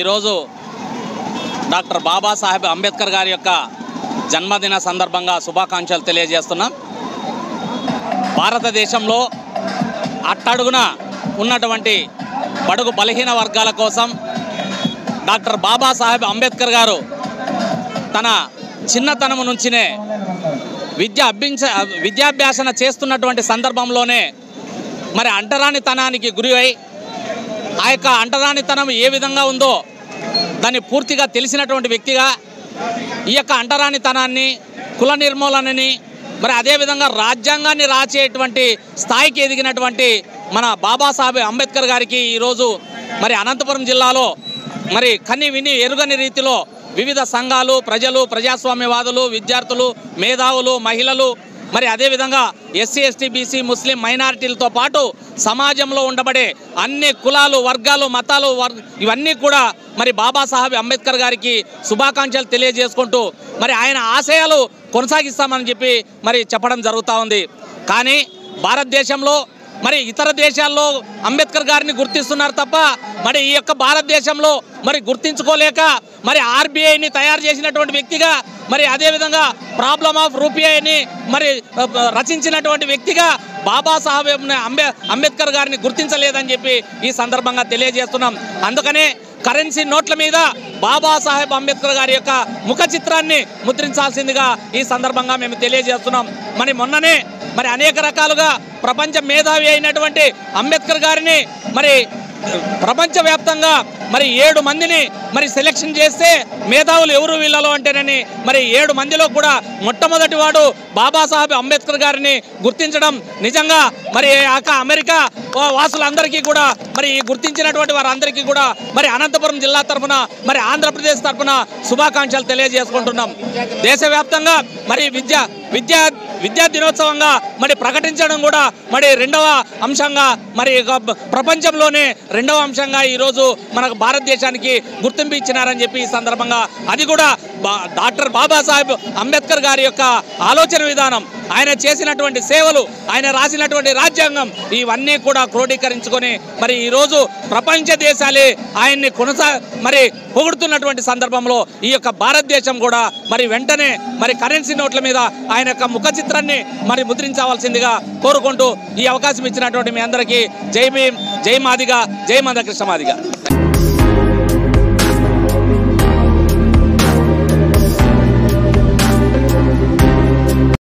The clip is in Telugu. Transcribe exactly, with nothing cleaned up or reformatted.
ఈరోజు డాక్టర్ బాబాసాహెబ్ అంబేద్కర్ గారి యొక్క జన్మదిన సందర్భంగా శుభాకాంక్షలు తెలియజేస్తున్నాం. భారతదేశంలో అట్టడుగున ఉన్నటువంటి బడుగు బలహీన వర్గాల కోసం డాక్టర్ బాబాసాహెబ్ అంబేద్కర్ గారు తన చిన్నతనం నుంచినే విద్య అభ్యించ విద్యాభ్యాసన చేస్తున్నటువంటి సందర్భంలోనే మరి అంటరానితనానికి గురి అయి ఆ యొక్క అంటరానితనం ఏ విధంగా ఉందో దాన్ని పూర్తిగా తెలిసినటువంటి వ్యక్తిగా ఈ యొక్క అంటరానితనాన్ని కుల నిర్మూలనని మరి అదేవిధంగా రాజ్యాంగాన్ని రాచేటువంటి స్థాయికి ఎదిగినటువంటి మన బాబాసాహెబ్ అంబేద్కర్ గారికి ఈరోజు మరి అనంతపురం జిల్లాలో మరి కని విని ఎరుగని రీతిలో వివిధ సంఘాలు, ప్రజలు, ప్రజాస్వామ్యవాదులు, విద్యార్థులు, మేధావులు, మహిళలు మరి అదేవిధంగా ఎస్సీ ఎస్టీ బీసీ ముస్లిం మైనారిటీలతో పాటు సమాజంలో ఉండబడే అన్ని కులాలు, వర్గాలు, మతాలు ఇవన్నీ కూడా మరి బాబాసాహెబ్ అంబేద్కర్ గారికి శుభాకాంక్షలు తెలియజేసుకుంటూ మరి ఆయన ఆశయాలు కొనసాగిస్తామని చెప్పి మరి చెప్పడం జరుగుతూ ఉంది. కానీ భారతదేశంలో మరి ఇతర దేశాల్లో అంబేద్కర్ గారిని గుర్తిస్తున్నారు తప్ప మరి ఈ యొక్క భారతదేశంలో మరి గుర్తించుకోలేక మరి ఆర్బీఐని తయారు చేసినటువంటి వ్యక్తిగా మరి అదేవిధంగా ప్రాబ్లమ్ ఆఫ్ రూపీఐని మరి రచించినటువంటి వ్యక్తిగా బాబాసాహెబ్ అంబే అంబేద్కర్ గారిని గుర్తించలేదని చెప్పి ఈ సందర్భంగా తెలియజేస్తున్నాం. అందుకనే కరెన్సీ నోట్ల మీద బాబాసాహెబ్ అంబేద్కర్ గారి యొక్క ముఖ చిత్రాన్ని ముద్రించాల్సిందిగా ఈ సందర్భంగా మేము తెలియజేస్తున్నాం. మరి మొన్ననే మరి అనేక రకాలుగా ప్రపంచ మేధావి అయినటువంటి అంబేద్కర్ గారిని మరి ప్రపంచవ్యాప్తంగా మరి ఏడు మందిని మరి సెలెక్షన్ చేస్తే మేధావులు ఎవరు వీళ్ళలో అంటేనని మరి ఏడు మందిలో కూడా మొట్టమొదటి వాడు బాబాసాహెబ్ అంబేద్కర్ గారిని గుర్తించడం నిజంగా మరి అమెరికా వాసులందరికీ కూడా మరి గుర్తించినటువంటి వారందరికీ కూడా మరి అనంతపురం జిల్లా తరఫున మరి ఆంధ్రప్రదేశ్ తరఫున శుభాకాంక్షలు తెలియజేసుకుంటున్నాం. దేశవ్యాప్తంగా మరి విద్యా విద్యా విద్యా దినోత్సవంగా మరి ప్రకటించడం కూడా మరి రెండవ అంశంగా మరి ప్రపంచంలోనే రెండవ అంశంగా ఈరోజు మనకు భారతదేశానికి గుర్తింపు ఇచ్చినారని చెప్పి ఈ సందర్భంగా అది కూడా డాక్టర్ బాబాసాహెబ్ అంబేద్కర్ గారి యొక్క ఆలోచన విధానం, ఆయన చేసినటువంటి సేవలు, ఆయన రాసినటువంటి రాజ్యాంగం ఇవన్నీ కూడా క్రోడీకరించుకొని మరి ఈరోజు ప్రపంచ దేశాలే ఆయన్ని కొనసా మరి పొగుడుతున్నటువంటి సందర్భంలో ఈ యొక్క భారతదేశం కూడా మరి వెంటనే మరి కరెన్సీ నోట్ల మీద ఆయన యొక్క ముఖ చిత్రాన్ని మరి ముద్రించవలసిందిగా కోరుకుంటూ ఈ అవకాశం ఇచ్చినటువంటి మీ అందరికీ జై భీమ్, జై మాదిగ, జై మందకృష్ణ మాదిగ.